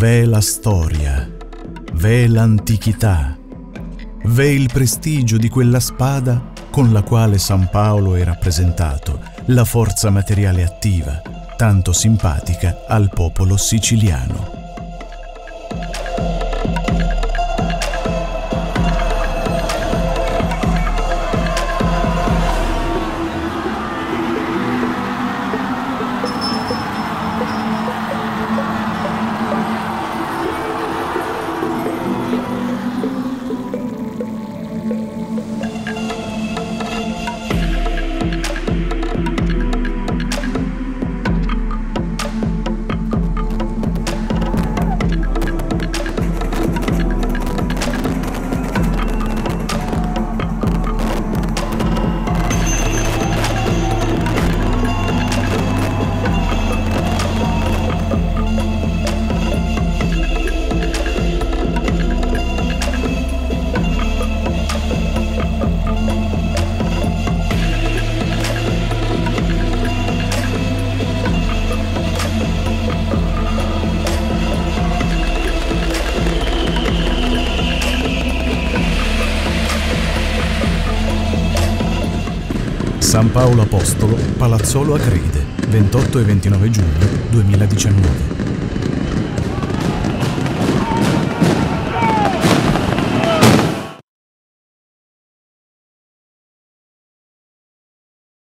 V'è la storia, v'è l'antichità, v'è il prestigio di quella spada con la quale San Paolo è rappresentato, la forza materiale attiva, tanto simpatica al popolo siciliano. San Paolo Apostolo, Palazzolo Acride, 28 e 29 giugno 2019.